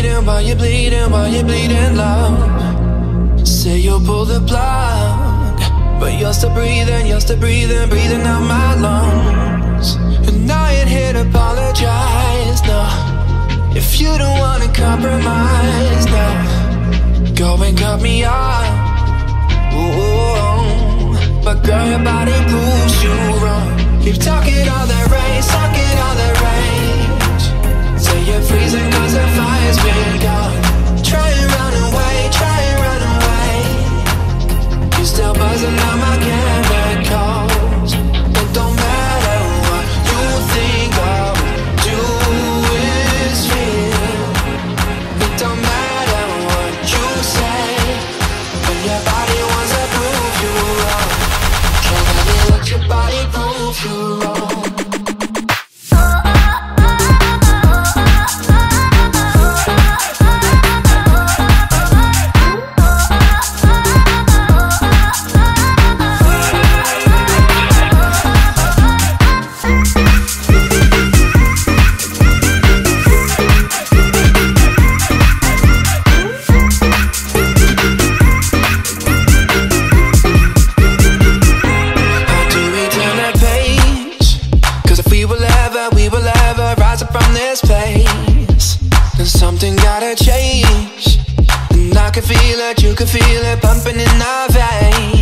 bleeding, while you're bleeding, while you're bleeding, love. Say you'll pull the plug, but you're still breathing, breathing out my lungs. And I ain't here to apologize, no. If you don't wanna compromise, no. Go and cut me off, ooh. But girl, your body proves you wrong. Keep talking all that rage, talking all that rage. Say you're freezing cause the fire's been gone. Try and run away, try and run away. You still buzzing on my chemicals. It don't matter what you think I'll do is real. It don't matter what you say. When your body wants to prove you wrong, try to let your body prove you wrong. Something gotta change, and I can feel it, you can feel it pumping in our veins.